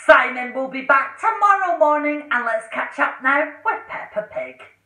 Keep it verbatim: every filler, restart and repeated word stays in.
Simon will be back tomorrow morning, and let's catch up now with Peppa Pig.